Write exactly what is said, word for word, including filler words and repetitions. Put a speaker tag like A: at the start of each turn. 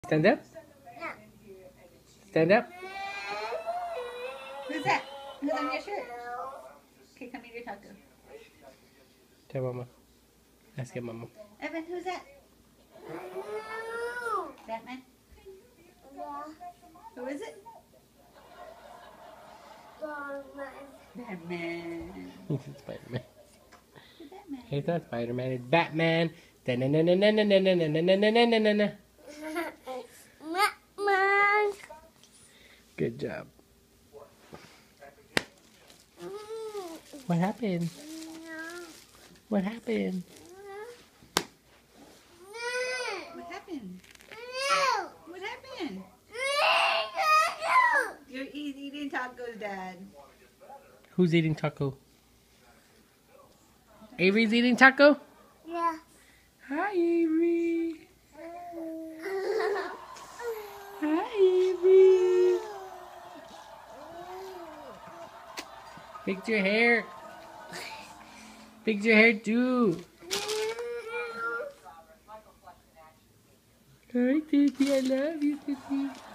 A: Stand up. Stand up.
B: Who's that? Who's on your shirt? Okay, come here, talk to him.
A: Tell Mama. Ask him, Mama.
B: Evan, who's that? Batman?
C: Yeah.
B: Who is it? Batman.
A: He said Spider-Man.
B: Batman.
A: It's not Spider-Man. It's Batman. Da-na-na-na-na-na-na-na-na-na-na-na-na-na.
C: Batman.
A: Good job. What happened? What happened?
B: What happened? What happened? You're eating tacos, Dad.
A: Who's eating taco? Avery's eating taco?
C: Yeah.
A: Hi, Avery. Hi, Avery. Fix your hair. Fix your hair too. Hi, Titi. I love you, Titi.